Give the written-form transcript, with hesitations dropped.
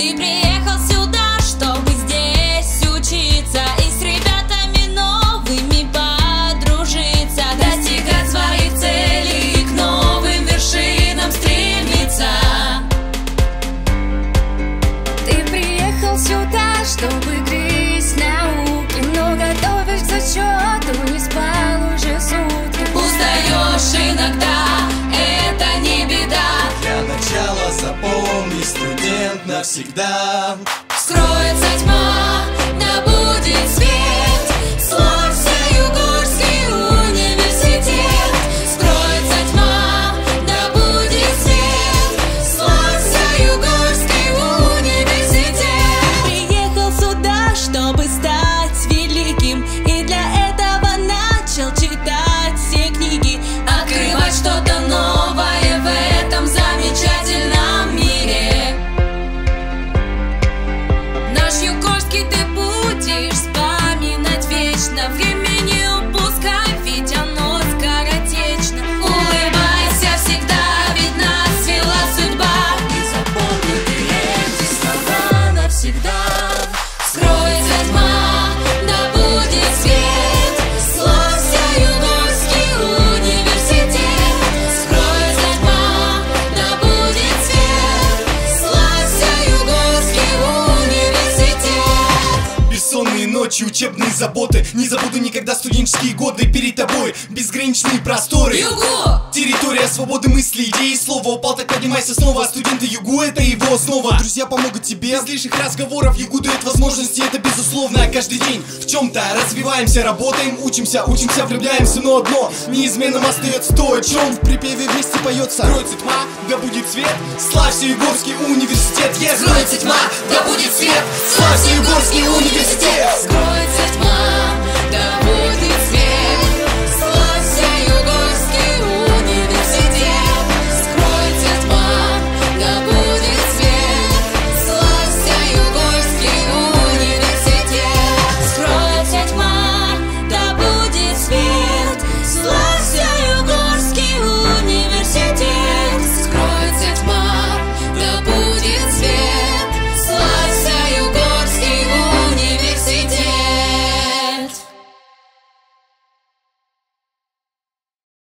Ты приехал сюда, чтобы здесь учиться и с ребятами новыми подружиться, достигать своих целей и к новым вершинам стремиться. Ты приехал сюда, чтобы грызть науки, но готовишь к зачету, не спал уже сутки. Узнаешь иногда, это не беда. Для начала запомни, студент навсегда. Скроется тьма, да будет свет. Славься, Югорский университет. Скроется тьма, да будет свет. Славься, Югорский университет. Приехал сюда, чтобы стать великим, и для этого начал читать все книги, открывать что-то новое в этом замечательном мире. Наш Югорский ты будешь вспоминать вечно. Время не упускай, ведь оно скоротечно. Улыбайся всегда, ведь нас свела судьба. И запомни ты эти слова навсегда. Скроется тьма, да будет свет. Славься, Югорский университет. Скроется тьма, да будет свет. Славься, Югорский университет. Бессонные ночи, учебные заботы. Не забуду никогда студенческие годы. Перед тобой безграничные просторы. Юго! Территория свободы мысли, идеи, слова. Упал, так поднимайся снова. А студенты ЮГУ — это его основа. Друзья помогут тебе без лишних разговоров. ЮГУ дает возможности, это безусловно. Каждый день в чем-то развиваемся, работаем, учимся, влюбляемся. Но одно неизменным остается то, о чем в припеве вместе поется. Скроется тьма, да будет свет. Славься, Югорский университет. Скроется тьма, да будет свет. Славься, Югорский университет. Скроется тьма, да будет